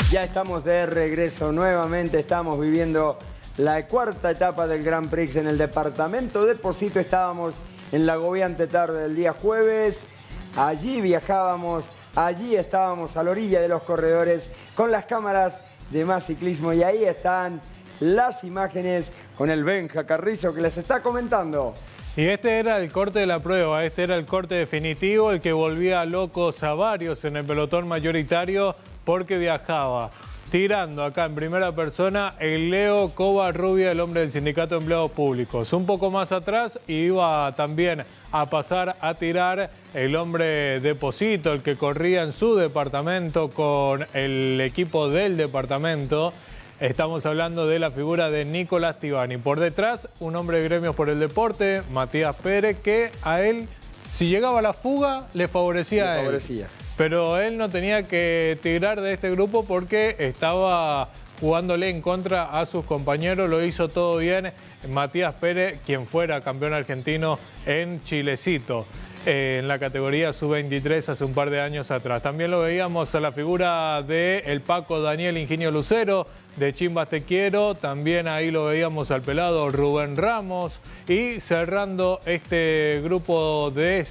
Ya estamos de regreso nuevamente, estamos viviendo la cuarta etapa del Grand Prix en el departamento de Pocito. Estábamos en la agobiante tarde del día jueves, allí viajábamos, allí estábamos a la orilla de los corredores con las cámaras de Más Ciclismo y ahí están las imágenes con el Benja Carrizo que les está comentando. Y este era el corte de la prueba, este era el corte definitivo, el que volvía locos a varios en el pelotón mayoritario porque viajaba tirando acá en primera persona el Leo Covarrubia, el hombre del Sindicato de Empleados Públicos. Un poco más atrás iba también a pasar a tirar el hombre de Pocito, el que corría en su departamento con el equipo del departamento. Estamos hablando de la figura de Nicolás Tibani. Por detrás, un hombre de Gremios por el Deporte, Matías Pérez, que a él, si llegaba a la fuga, le favorecía a él. Pero él no tenía que tirar de este grupo porque estaba jugándole en contra a sus compañeros. Lo hizo todo bien Matías Pérez, quien fuera campeón argentino en Chilecito, en la categoría sub-23 hace un par de años atrás. También lo veíamos a la figura de el Paco Daniel Ingenio Lucero, de Chimbas Te Quiero. También ahí lo veíamos al pelado Rubén Ramos. Y cerrando este grupo de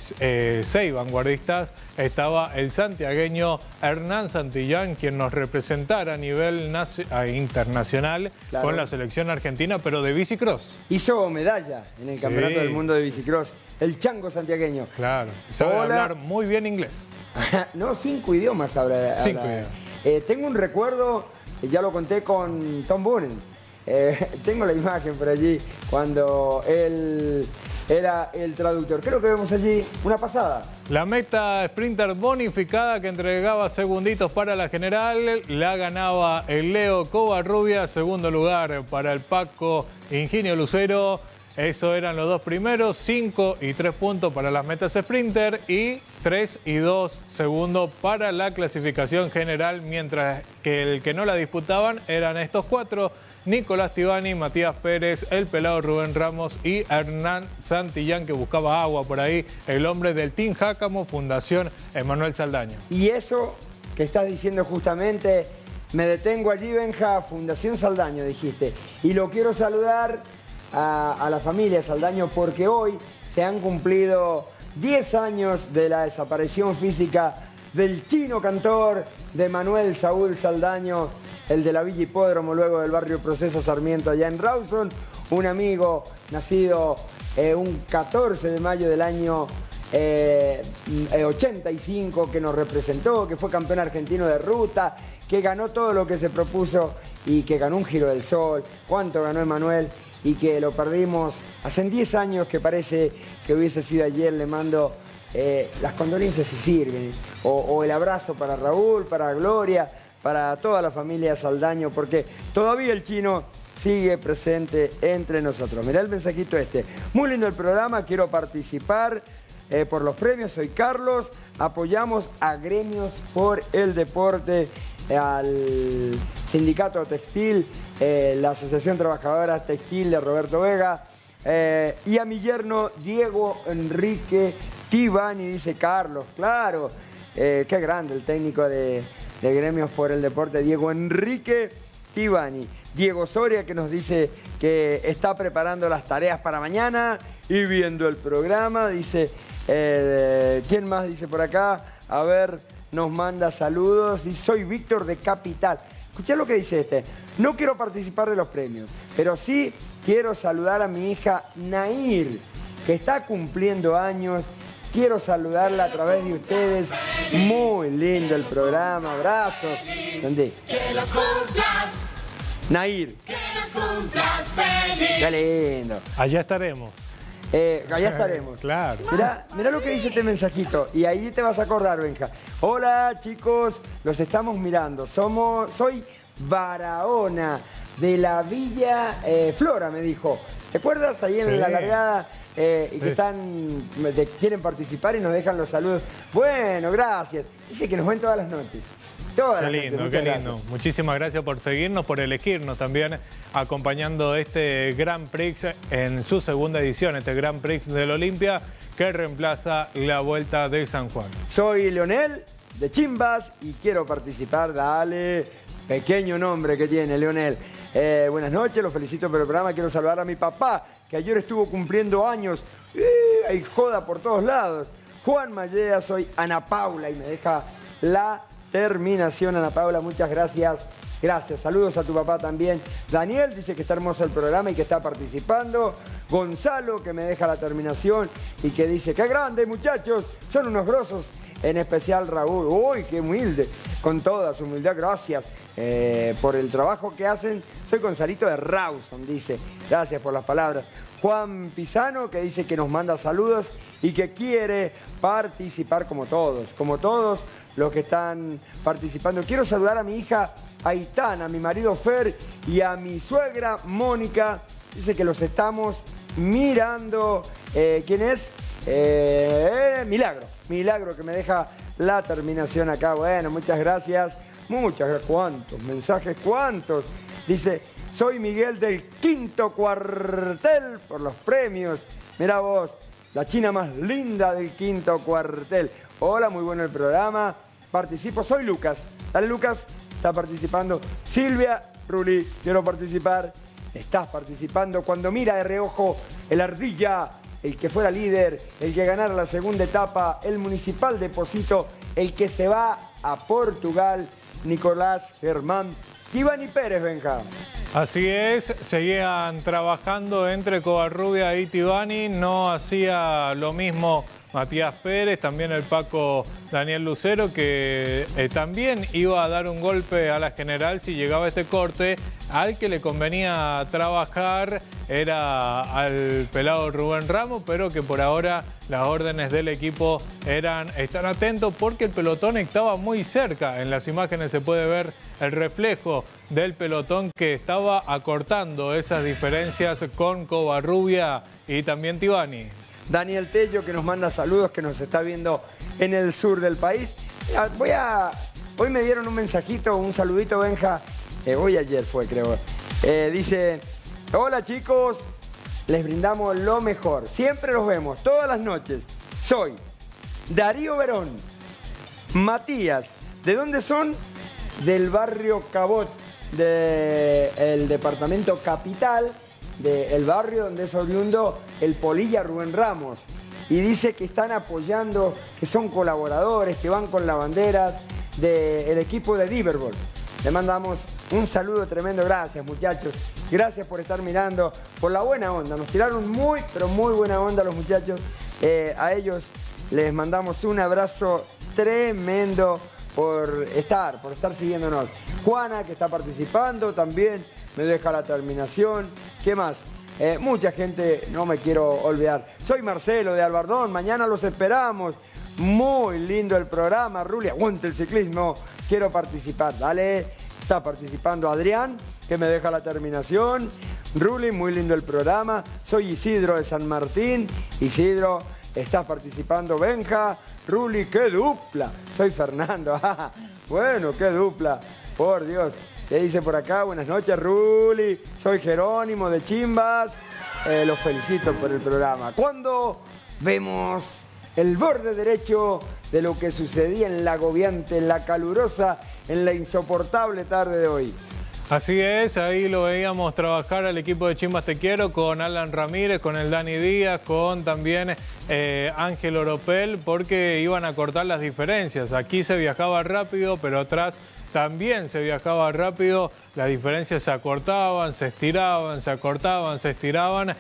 6 vanguardistas estaba el santiagueño Hernán Santillán, quien nos representara a nivel internacional, claro, con la selección argentina, pero de bicicross. Hizo medalla en el Campeonato del Mundo de Bicicross. El chango santiagueño. Claro, sabe hablar muy bien inglés. No, 5 idiomas habla. 5 idiomas. Tengo un recuerdo, ya lo conté con Tom Boonen. Tengo la imagen por allí cuando él era el traductor. Creo que vemos allí una pasada. La meta sprinter bonificada que entregaba segunditos para la general, la ganaba el Leo Covarrubia, segundo lugar para el Paco Ingenio Lucero. Eso eran los dos primeros, 5 y 3 puntos para las metas sprinter y 3 y 2 segundos para la clasificación general, mientras que el que no la disputaban eran estos 4, Nicolás Tibani, Matías Pérez, el pelado Rubén Ramos y Hernán Santillán, que buscaba agua por ahí, el hombre del Team Jácamo, Fundación Emanuel Saldaño. Y eso que estás diciendo justamente, me detengo allí, Benja, Fundación Saldaño dijiste, y lo quiero saludar a la familia Saldaño porque hoy se han cumplido 10 años de la desaparición física del chino cantor de Manuel Saúl Saldaño, el de la Villa Hipódromo, luego del barrio Proceso Sarmiento allá en Rawson, un amigo nacido un 14 de mayo del año 85, que nos representó, que fue campeón argentino de ruta, que ganó todo lo que se propuso y que ganó un Giro del Sol. ¿Cuánto ganó Emanuel? Y que lo perdimos hace 10 años, que parece que hubiese sido ayer. Le mando las condolencias si sirven, o el abrazo para Raúl, para Gloria, para toda la familia Saldaño, porque todavía el chino sigue presente entre nosotros. Mirá el mensajito este. Muy lindo el programa, quiero participar por los premios, soy Carlos, apoyamos a Gremios por el Deporte, al Sindicato Textil, la Asociación Trabajadora Textil de Roberto Vega, y a mi yerno Diego Enrique Tibani, dice Carlos. Claro, qué grande el técnico de Gremios por el Deporte, Diego Enrique Tibani. Diego Soria, que nos dice que está preparando las tareas para mañana y viendo el programa. Dice, ¿quién más dice por acá? A ver, nos manda saludos. Dice, soy Víctor de Capital. Escuchá lo que dice este. No quiero participar de los premios, pero sí quiero saludar a mi hija Nair, que está cumpliendo años. Quiero saludarla a través de ustedes. Muy lindo el programa. Abrazos. ¿Dónde? Que los cumplas. Nair. Que los cumplas feliz. Qué lindo. Allá estaremos. Allá estaremos. Claro. Mirá lo que dice este mensajito. Y ahí te vas a acordar, Benja. Hola, chicos. Los estamos mirando. Soy Barahona, de la Villa Flora, me dijo. ¿Te acuerdas? Ahí en la largada. Y que quieren participar y nos dejan los saludos. Bueno, gracias. Dice que nos ven todas las noches. Qué lindo, qué lindo. Muchísimas gracias por seguirnos, por elegirnos también, acompañando este Grand Prix en su segunda edición, este Grand Prix del Olimpia, que reemplaza la Vuelta de San Juan. Soy Leonel, de Chimbas, y quiero participar. Dale, Pequeño nombre que tiene, Leonel. Buenas noches, los felicito por el programa. Quiero saludar a mi papá, que ayer estuvo cumpliendo años. Hay joda por todos lados. Juan Mallea, soy Ana Paula y me deja la terminación. Ana Paula, muchas gracias. Gracias, saludos a tu papá también. Daniel dice que está hermoso el programa y que está participando. Gonzalo, que me deja la terminación y que dice, ¡qué grande, muchachos! Son unos grosos. En especial Raúl. ¡Uy, qué humilde! Con toda su humildad, gracias por el trabajo que hacen. Soy Gonzalito de Rawson, dice. Gracias por las palabras. Juan Pisano, que dice que nos manda saludos y que quiere participar como todos los que están participando. Quiero saludar a mi hija Aitana, a mi marido Fer y a mi suegra Mónica. Dice que los estamos mirando. ¿Quién es? Milagro, que me deja la terminación acá. Bueno, muchas gracias. Muchas gracias. ¿Cuántos mensajes? ¿Cuántos? Dice, soy Miguel del Quinto Cuartel por los premios. Mirá vos, la china más linda del Quinto Cuartel. Hola, muy bueno el programa. Participo, soy Lucas. Dale, Lucas, está participando. Silvia, Ruli, quiero participar. Estás participando. Cuando mira de reojo el Ardilla, el que fuera líder, el que ganara la segunda etapa, el Municipal de Pocito, el que se va a Portugal, Nicolás Germán, Tibani Pérez, Benja. Así es, seguían trabajando entre Covarrubia y Tibani, no hacía lo mismo Matías Pérez, también el Paco Daniel Lucero, que también iba a dar un golpe a la general si llegaba este corte. Al que le convenía trabajar era al pelado Rubén Ramos, pero que por ahora las órdenes del equipo eran estar atentos porque el pelotón estaba muy cerca. En las imágenes se puede ver el reflejo del pelotón que estaba acortando esas diferencias con Covarrubia y también Tibani. Daniel Tello, que nos manda saludos, que nos está viendo en el sur del país. Hoy me dieron un mensajito, un saludito, Benja. Hoy ayer fue, creo. Dice, hola chicos, les brindamos lo mejor. Siempre los vemos, todas las noches. Soy Darío Verón. Matías, ¿de dónde son? Del barrio Cabot, del departamento Capital, del barrio donde es oriundo el Polilla Rubén Ramos. Y dice que están apoyando, que son colaboradores, que van con las banderas del equipo de Liverpool. Le mandamos un saludo tremendo, gracias muchachos. Gracias por estar mirando, por la buena onda. Nos tiraron muy, pero muy buena onda los muchachos. A ellos les mandamos un abrazo tremendo por estar siguiéndonos. Juana, que está participando también, me deja la terminación. ¿Qué más? Mucha gente, no me quiero olvidar. Soy Marcelo de Albardón, mañana los esperamos. Muy lindo el programa, Ruli, aguante el ciclismo. Quiero participar, dale. Está participando Adrián, que me deja la terminación. Ruli, muy lindo el programa. Soy Isidro de San Martín. Isidro, estás participando. Benja, Ruli, qué dupla. Soy Fernando. Bueno, qué dupla. Por Dios. Te dice por acá, buenas noches, Ruli. Soy Jerónimo de Chimbas. Los felicito por el programa. ¿Cuándo vemos el borde derecho de lo que sucedía en la agobiante, en la calurosa, en la insoportable tarde de hoy? Así es, ahí lo veíamos trabajar al equipo de Chimbas Te Quiero con Alan Ramírez, con el Dani Díaz, con también Ángel Oropel, porque iban a cortar las diferencias. Aquí se viajaba rápido, pero atrás también se viajaba rápido. Las diferencias se acortaban, se estiraban, se acortaban, se estiraban.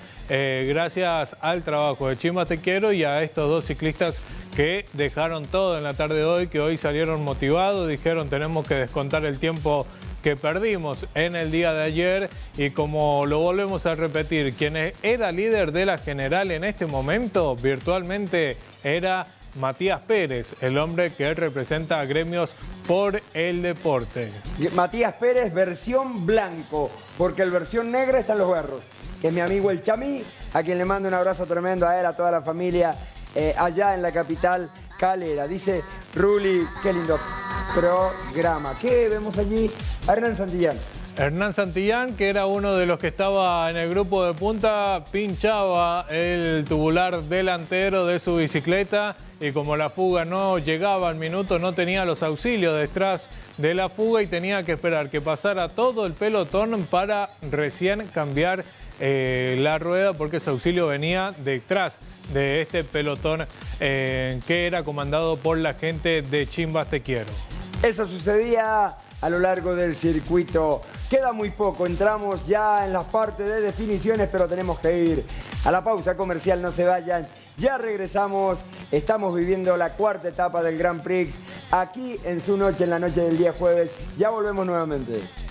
Gracias al trabajo de Chimbas Te Quiero y a estos dos ciclistas que dejaron todo en la tarde de hoy, que hoy salieron motivados, dijeron tenemos que descontar el tiempo que perdimos en el día de ayer. Y como lo volvemos a repetir, quien era líder de la general en este momento virtualmente era Matías Pérez, el hombre que representa a Gremios por el Deporte. Matías Pérez versión blanco, porque el versión negra está en los berros, que es mi amigo el Chamí, a quien le mando un abrazo tremendo a él, a toda la familia allá en la capital calera. Dice Ruli, qué lindo programa. ¿Qué vemos allí? Hernán Santillán. Hernán Santillán, que era uno de los que estaba en el grupo de punta, pinchaba el tubular delantero de su bicicleta y como la fuga no llegaba al minuto, no tenía los auxilios detrás de la fuga y tenía que esperar que pasara todo el pelotón para recién cambiar la rueda, porque ese auxilio venía detrás de este pelotón que era comandado por la gente de Chimbas Te Quiero. Eso sucedía a lo largo del circuito. Queda muy poco, entramos ya en las partes de definiciones, pero tenemos que ir a la pausa comercial, no se vayan. Ya regresamos, estamos viviendo la cuarta etapa del Grand Prix aquí en su noche, en la noche del día jueves. Ya volvemos nuevamente.